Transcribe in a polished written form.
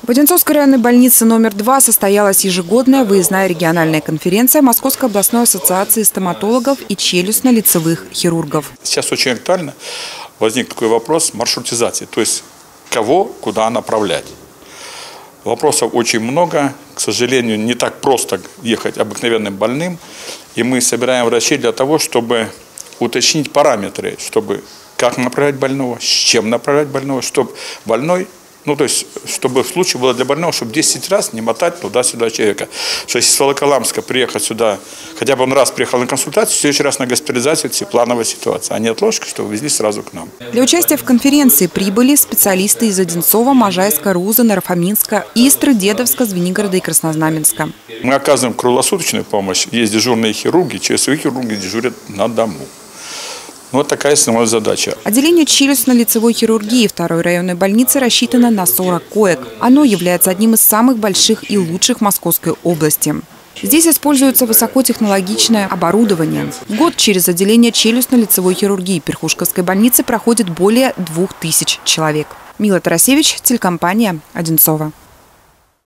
В Одинцовской районной больнице номер 2 состоялась ежегодная выездная региональная конференция Московской областной ассоциации стоматологов и челюстно-лицевых хирургов. Сейчас очень актуально возник такой вопрос маршрутизации, то есть кого куда направлять. Вопросов очень много. К сожалению, не так просто ехать обыкновенным больным. И мы собираем врачей для того, чтобы уточнить параметры, чтобы как направлять больного, с чем направлять больного, чтобы больной, то есть, чтобы в случае было для больного, чтобы 10 раз не мотать туда-сюда человека. Что если с Волоколамска приехать сюда, хотя бы он раз приехал на консультацию, в следующий раз на госпитализацию, это плановая ситуация, а не отложка, что везли сразу к нам. Для участия в конференции прибыли специалисты из Одинцова, Можайска, Рузы, Нарафаминска, Истры, Дедовска, Звенигорода и Краснознаменска. Мы оказываем круглосуточную помощь. Есть дежурные хирурги, челюстные хирурги дежурят на дому. Вот такая основная задача. Отделение челюстно-лицевой хирургии второй районной больницы рассчитано на 40 коек. Оно является одним из самых больших и лучших в Московской области. Здесь используется высокотехнологичное оборудование. В год через отделение челюстно-лицевой хирургии Перхушковской больницы проходит более 2000 человек. Мила Тарасевич, телекомпания «Одинцова».